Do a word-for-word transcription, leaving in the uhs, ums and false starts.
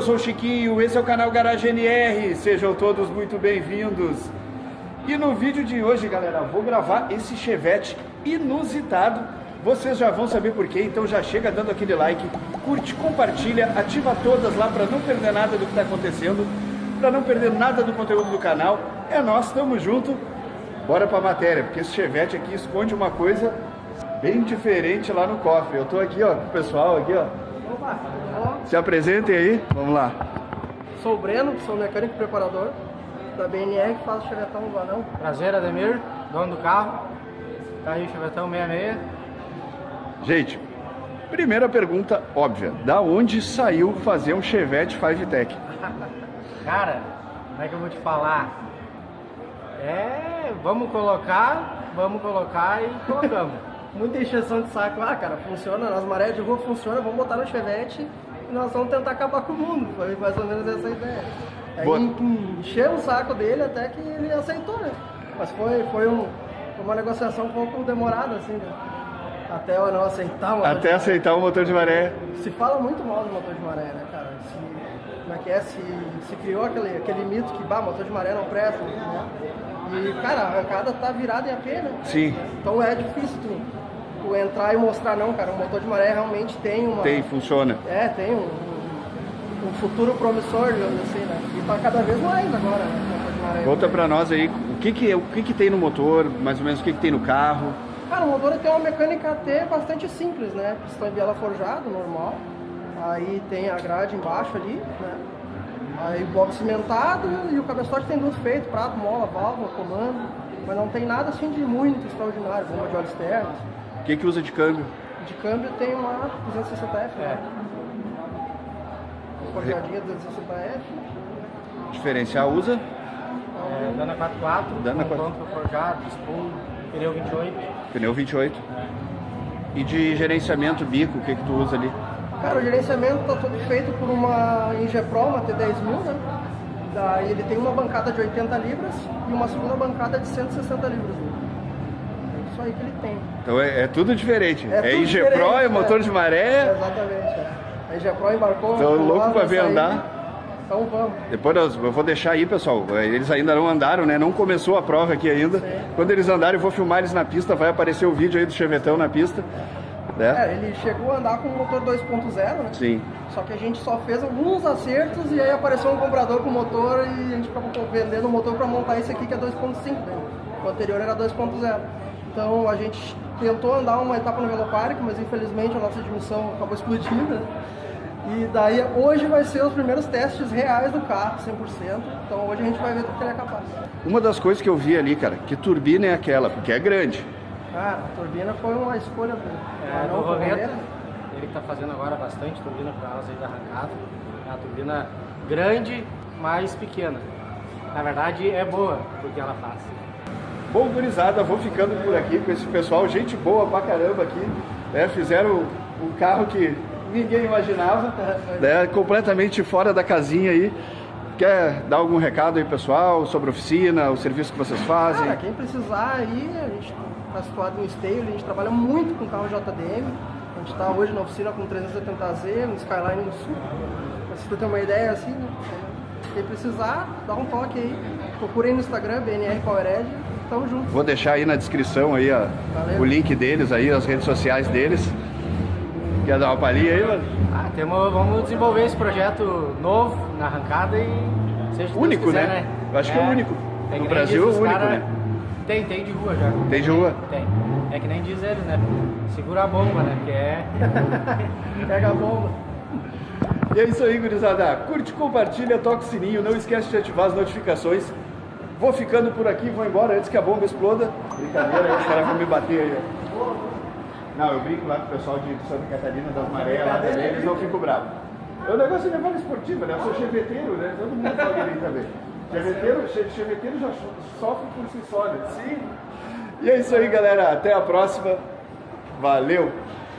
sou o Chiquinho, esse é o canal Garage N R, sejam todos muito bem-vindos. E no vídeo de hoje, galera, vou gravar esse Chevette inusitado, vocês já vão saber por quê, então já chega dando aquele like, curte, compartilha, ativa todas lá para não perder nada do que está acontecendo, para não perder nada do conteúdo do canal. É nós, tamo junto, bora pra matéria, porque esse Chevette aqui esconde uma coisa bem diferente lá no cofre. Eu tô aqui, ó, com o pessoal aqui, ó. Opa, se apresentem aí, vamos lá. sou o Breno, sou mecânico preparador da B N R que faz o Chevetão no Vanão. Prazer, Ademir, dono do carro. Tá aí o Chevetão sessenta e seis. Gente, primeira pergunta óbvia, da onde saiu fazer um Chevette Five Tech? Cara, como é que eu vou te falar? É, vamos colocar, vamos colocar e colocamos. Muita encheção de saco. Ah, cara, funciona, nas marés de rua funciona, vamos botar no Chevette e nós vamos tentar acabar com o mundo. Foi mais ou menos essa ideia. Aí encheu o saco dele até que ele aceitou, né? Mas foi, foi, um, foi uma negociação um pouco demorada, assim, né? Até eu não aceitar o motor Até aceitar o motor de maré. Se fala muito mal do motor de maré, né, cara? Se, como é que é? Se, se criou aquele, aquele mito que, bah, motor de maré não presta, né? E, cara, a arrancada tá virada em A P, né? Sim. Então é difícil tu, tu entrar e mostrar, não, cara, o motor de maré realmente tem uma... Tem, funciona. É, tem um, um, um futuro promissor, digamos assim, né? E tá cada vez mais agora, né? O motor de maré. Conta pra nós aí, o que que, o que que tem no motor, mais ou menos o que que tem no carro? Cara, o motor tem uma mecânica T bastante simples, né? Pistão em biela forjado, normal. Aí tem a grade embaixo ali, né? Aí o box cimentado e o cabeçote tem duas feitos, prato, mola, válvula, comando. Mas não tem nada assim de muito extraordinário, bomba de óleo externo. O que que usa de câmbio? De câmbio tem uma duzentos e sessenta F, né? Forjadinha duzentos e sessenta F. Diferencial usa? É, Dana quatro quatro, Dana com banco forjado, spool, pneu vinte e oito. Pneu vinte e oito. E de gerenciamento bico, o que que tu usa ali? Cara, o gerenciamento tá todo feito por uma Ingepro, uma T dez mil, né? Daí ele tem uma bancada de oitenta libras e uma segunda bancada de cento e sessenta libras. É isso aí que ele tem. Então é, é tudo diferente. É, é Ingepro, é motor de maré. É, exatamente. É. A Ingepro embarcou. Tô louco pra ver andar. Então vamos. Depois eu vou deixar aí, pessoal. Eles ainda não andaram, né? Não começou a prova aqui ainda. Sim. Quando eles andarem, eu vou filmar eles na pista. Vai aparecer o vídeo aí do Chevetão na pista. Né? É, ele chegou a andar com o motor dois ponto zero, né? Sim. Só que a gente só fez alguns acertos e aí apareceu um comprador com motor e a gente acabou vendendo o motor para montar esse aqui que é dois ponto cinco, né? O anterior era dois ponto zero. Então a gente tentou andar uma etapa no Velopark, mas infelizmente a nossa admissão acabou explodindo, né? E daí hoje vai ser os primeiros testes reais do carro, cem por cento. Então hoje a gente vai ver tudo que ele é capaz. Uma das coisas que eu vi ali, cara, que turbina é aquela, porque é grande. Cara, a turbina foi uma escolha do, É, do Roberto, ele que tá fazendo agora bastante turbina para nós aí da arrancada. É uma turbina grande, mas pequena. Na verdade é boa, porque ela faz. Bom, gurizada, vou ficando por aqui com esse pessoal, gente boa pra caramba aqui, né? Fizeram um carro que ninguém imaginava, né? Completamente fora da casinha aí. Quer dar algum recado aí, pessoal, sobre a oficina, o serviço que vocês fazem? Cara, quem precisar aí, a gente está situado em Esteio, a gente trabalha muito com carro J D M. A gente está hoje na oficina com trezentos e oitenta Z, um Skyline no Sul. Pra você ter uma ideia assim, né? Quem precisar, dá um toque aí. Procurem no Instagram, B N R PowerEdge. Tamo junto. Vou deixar aí na descrição aí a, o link deles aí, as redes sociais deles. Quer dar uma palhinha aí, mano? Ah, temos, vamos desenvolver esse projeto novo na arrancada e seja único, quiser, né? né? Eu acho é, que é o único. No Brasil é o único, cara... né? Tem, tem de rua já. Tem de rua? Tem. É que nem diz eles, né? Segura a bomba, né? Porque é... Pega a bomba. E é isso aí, gurizada. Curte, compartilha, toca o sininho. Não esquece de ativar as notificações. Vou ficando por aqui, vou embora antes que a bomba exploda. Brincadeira, os caras vão me bater aí. Não, eu brinco lá com o pessoal de Santa Catarina, das Marés, lá também, eles não ficam bravos. O negócio é levar esportiva, né? Eu sou cheveteiro, né? Todo mundo pode vir também. Cheveteiro, cheveteiro já sofre por si só, né? Sim. E é isso aí, galera. Até a próxima. Valeu!